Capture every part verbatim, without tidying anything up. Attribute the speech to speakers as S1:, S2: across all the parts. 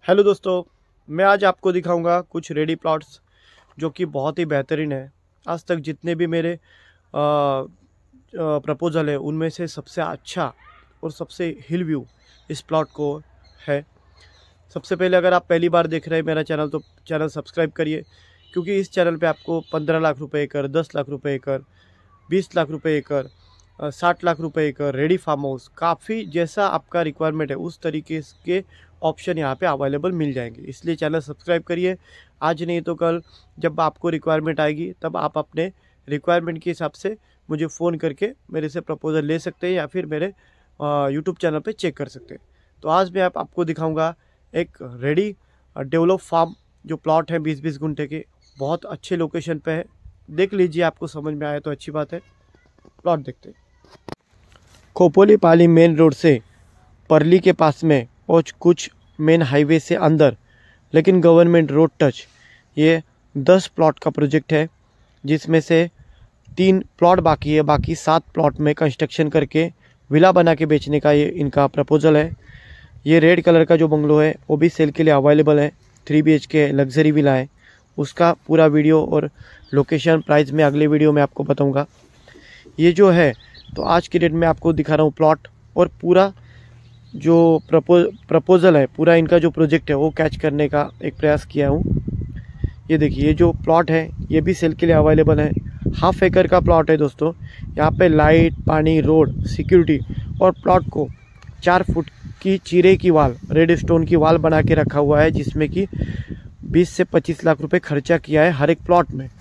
S1: Hello दोस्तों, मैं आज आपको दिखाऊंगा कुछ रेडी प्लॉट्स जो कि बहुत ही बेहतरीन है। आज तक जितने भी मेरे प्रपोजल है उनमें से सबसे अच्छा और सबसे हिल व्यू इस प्लॉट को है। सबसे पहले अगर आप पहली बार देख रहे हैं मेरा चैनल तो चैनल सब्सक्राइब करिए, क्योंकि इस चैनल पे आपको पंद्रह लाख रुपए एकड़, दस लाख रुपए एकड़, बीस लाख रुपए एकड़, साठ लाख रुपए एकड़ रेडी फार्म हाउस, काफ़ी जैसा आपका रिक्वायरमेंट है उस तरीके के ऑप्शन यहाँ पे अवेलेबल मिल जाएंगे। इसलिए चैनल सब्सक्राइब करिए। आज नहीं तो कल जब आपको रिक्वायरमेंट आएगी तब आप अपने रिक्वायरमेंट के हिसाब से मुझे फ़ोन करके मेरे से प्रपोजल ले सकते हैं या फिर मेरे यूट्यूब चैनल पे चेक कर सकते हैं। तो आज मैं आप, आपको दिखाऊंगा एक रेडी डेवलप फार्म जो प्लॉट है बीस बीस गुंठे के, बहुत अच्छे लोकेशन पे है। देख लीजिए, आपको समझ में आया तो अच्छी बात है। प्लॉट देखते हैं। खोपोली पाली मेन रोड से परली के पास में और कुछ मेन हाईवे से अंदर, लेकिन गवर्नमेंट रोड टच, ये दस प्लॉट का प्रोजेक्ट है, जिसमें से तीन प्लॉट बाकी है। बाकी सात प्लॉट में कंस्ट्रक्शन करके विला बना के बेचने का ये इनका प्रपोजल है। ये रेड कलर का जो बंगलो है वो भी सेल के लिए अवेलेबल है। Three B H K luxury villa है। उसका पूरा वीडियो और लोकेशन प्राइस में अगले वीडियो में आपको बताऊंगा। ये जो है तो आज की डेट में आपको दिखा रहा हूँ प्लॉट, और पूरा जो प्रपो प्रपोजल है, पूरा इनका जो प्रोजेक्ट है वो कैच करने का एक प्रयास किया हूँ। ये देखिए, ये जो प्लॉट है ये भी सेल के लिए अवेलेबल है। हाफ एकड़ का प्लॉट है दोस्तों। यहाँ पे लाइट, पानी, रोड, सिक्योरिटी और प्लॉट को चार फुट की चिरे की वाल, रेड स्टोन की वाल बना के रखा हुआ है, जिसमें कि बीस से पच्चीस लाख रुपए खर्चा किया है हर एक प्लॉट में।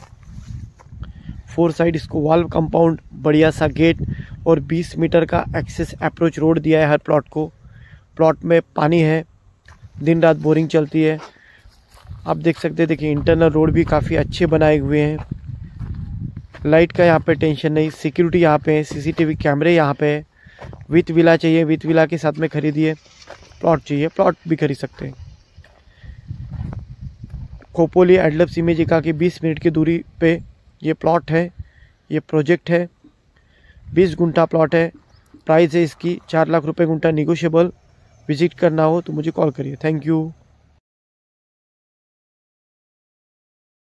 S1: फोर साइड इसको वॉल कंपाउंड, बढ़िया सा गेट और बीस मीटर का एक्सेस अप्रोच रोड दिया है हर प्लॉट को। प्लॉट में पानी है, दिन रात बोरिंग चलती है। आप देख सकते हैं, देखिए इंटरनल रोड भी काफ़ी अच्छे बनाए हुए हैं। लाइट का यहाँ पे टेंशन नहीं, सिक्योरिटी यहाँ पे है, सीसीटीवी कैमरे यहाँ पे है। विथ विला चाहिए, विथ विला के साथ में खरीदिए। प्लॉट चाहिए, प्लॉट भी खरीद सकते हैं। खोपोली एडलब सिमेजिका की बीस मिनट की दूरी पे ये प्लॉट है, ये प्रोजेक्ट है। बीस गुंठा प्लॉट है। प्राइस है इसकी चार लाख रुपए गुंठा, निगोशिएबल। विजिट करना हो तो मुझे कॉल करिए। Thank you.